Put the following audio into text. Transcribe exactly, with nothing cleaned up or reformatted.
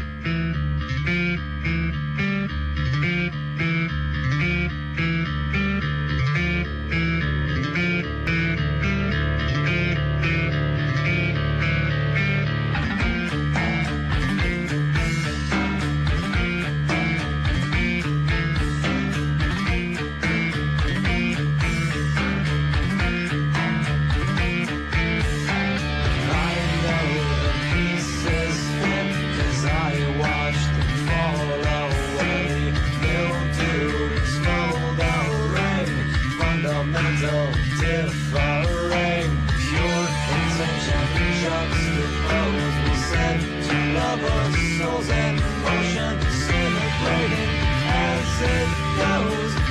differing, pure intention juxtaposed. We said to love our souls and emotion, disintegrating as it goes.